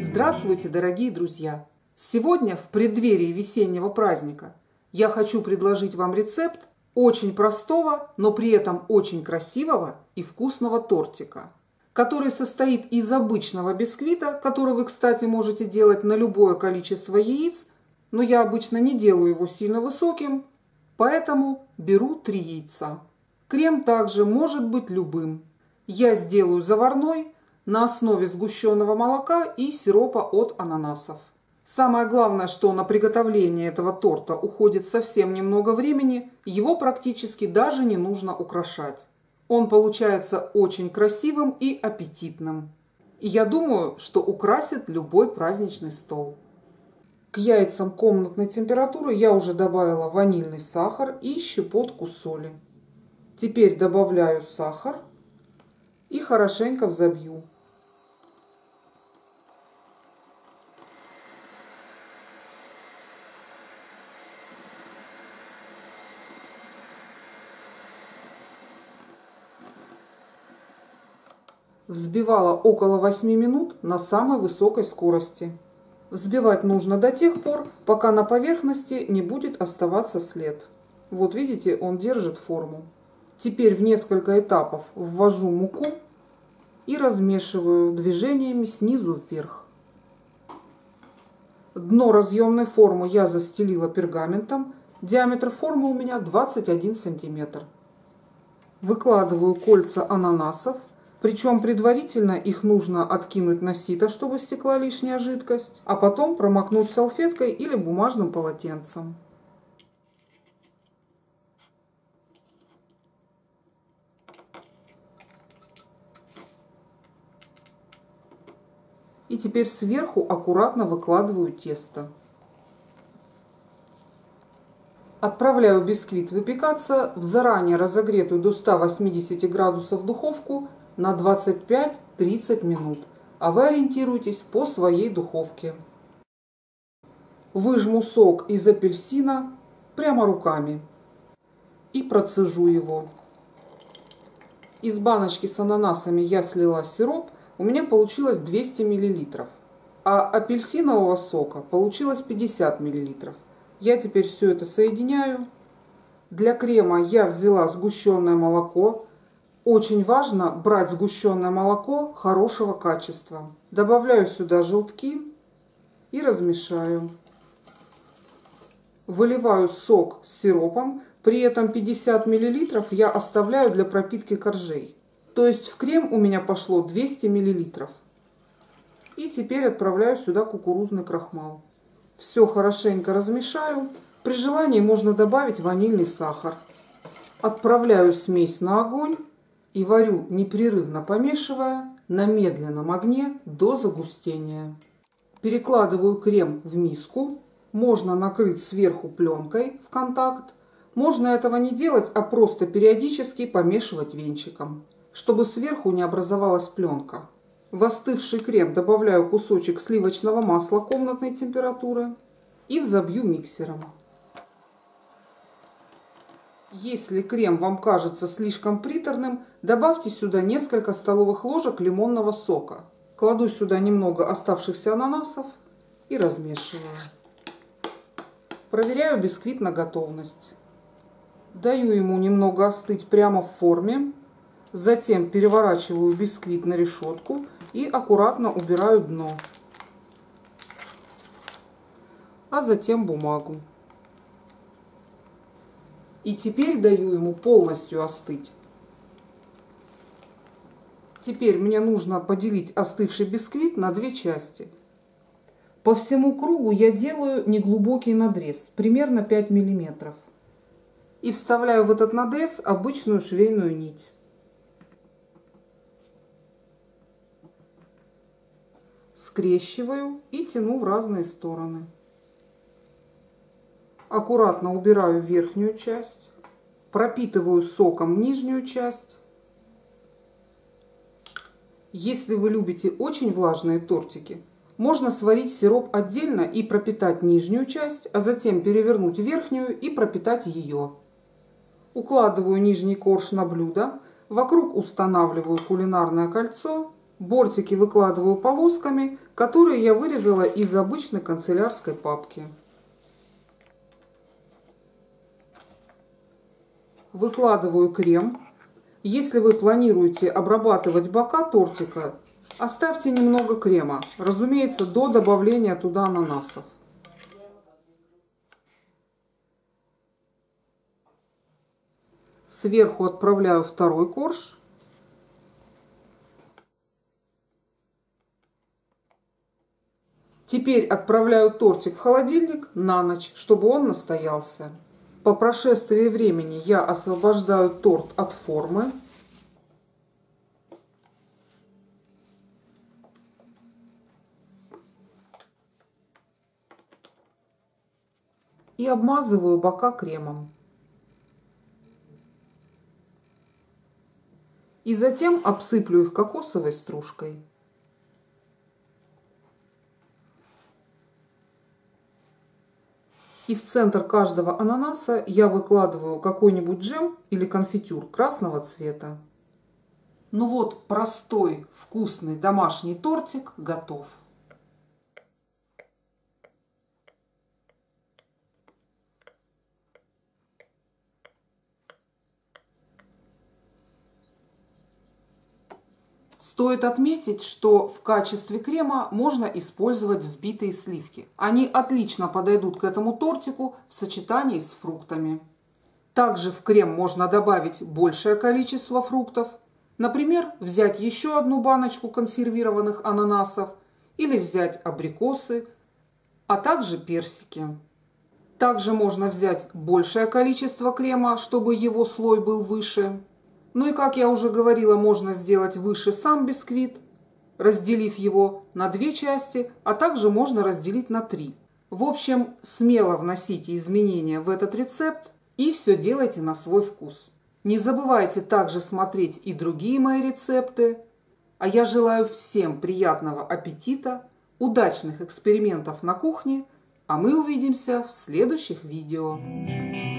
Здравствуйте, дорогие друзья! Сегодня, в преддверии весеннего праздника, я хочу предложить вам рецепт очень простого, но при этом очень красивого и вкусного тортика, который состоит из обычного бисквита, который вы, кстати, можете делать на любое количество яиц, но я обычно не делаю его сильно высоким, поэтому беру 3 яйца. Крем также может быть любым. Я сделаю заварной на основе сгущенного молока и сиропа от ананасов. Самое главное, что на приготовление этого торта уходит совсем немного времени, его практически даже не нужно украшать. Он получается очень красивым и аппетитным. И я думаю, что украсит любой праздничный стол. К яйцам комнатной температуры я уже добавила ванильный сахар и щепотку соли. Теперь добавляю сахар и хорошенько взобью. Взбивала около 8 минут на самой высокой скорости. Взбивать нужно до тех пор, пока на поверхности не будет оставаться след. Вот видите, он держит форму. Теперь в несколько этапов ввожу муку и размешиваю движениями снизу вверх. Дно разъемной формы я застелила пергаментом. Диаметр формы у меня 21 сантиметр. Выкладываю кольца ананасов. Причем предварительно их нужно откинуть на сито, чтобы стекла лишняя жидкость, а потом промокнуть салфеткой или бумажным полотенцем. И теперь сверху аккуратно выкладываю тесто. Отправляю бисквит выпекаться в заранее разогретую до 180 градусов духовку на 25-30 минут, а вы ориентируйтесь по своей духовке. Выжму сок из апельсина прямо руками и процежу его. Из баночки с ананасами я слила сироп, у меня получилось 200 мл, а апельсинового сока получилось 50 мл. Я теперь все это соединяю. Для крема я взяла сгущенное молоко. Очень важно брать сгущенное молоко хорошего качества. Добавляю сюда желтки и размешаю. Выливаю сок с сиропом. При этом 50 мл я оставляю для пропитки коржей. То есть в крем у меня пошло 200 мл. И теперь отправляю сюда кукурузный крахмал. Все хорошенько размешаю. При желании можно добавить ванильный сахар. Отправляю смесь на огонь. И варю, непрерывно помешивая, на медленном огне до загустения. Перекладываю крем в миску. Можно накрыть сверху пленкой в контакт. Можно этого не делать, а просто периодически помешивать венчиком, чтобы сверху не образовалась пленка. В остывший крем добавляю кусочек сливочного масла комнатной температуры и взобью миксером. Если крем вам кажется слишком приторным, добавьте сюда несколько столовых ложек лимонного сока. Кладу сюда немного оставшихся ананасов и размешиваю. Проверяю бисквит на готовность. Даю ему немного остыть прямо в форме. Затем переворачиваю бисквит на решетку и аккуратно убираю дно. А затем бумагу. И теперь даю ему полностью остыть. Теперь мне нужно поделить остывший бисквит на 2 части. По всему кругу я делаю неглубокий надрез, примерно 5 мм. И вставляю в этот надрез обычную швейную нить. Скрещиваю и тяну в разные стороны. Аккуратно убираю верхнюю часть, пропитываю соком нижнюю часть. Если вы любите очень влажные тортики, можно сварить сироп отдельно и пропитать нижнюю часть, а затем перевернуть верхнюю и пропитать ее. Укладываю нижний корж на блюдо, вокруг устанавливаю кулинарное кольцо Бортики выкладываю полосками, которые я вырезала из обычной канцелярской папки. Выкладываю крем. Если вы планируете обрабатывать бока тортика, оставьте немного крема, разумеется, до добавления туда ананасов. Сверху отправляю второй корж. Теперь отправляю тортик в холодильник на ночь, чтобы он настоялся. По прошествии времени я освобождаю торт от формы. И обмазываю бока кремом. И затем обсыплю их кокосовой стружкой. И в центр каждого ананаса я выкладываю какой-нибудь джем или конфитюр красного цвета. Ну вот, простой, вкусный домашний тортик готов. Стоит отметить, что в качестве крема можно использовать взбитые сливки. Они отлично подойдут к этому тортику в сочетании с фруктами. Также в крем можно добавить большее количество фруктов. Например, взять еще одну баночку консервированных ананасов или взять абрикосы, а также персики. Также можно взять большее количество крема, чтобы его слой был выше. Ну и, как я уже говорила, можно сделать выше сам бисквит, разделив его на 2 части, а также можно разделить на 3. В общем, смело вносите изменения в этот рецепт и все делайте на свой вкус. Не забывайте также смотреть и другие мои рецепты. А я желаю всем приятного аппетита, удачных экспериментов на кухне, а мы увидимся в следующих видео.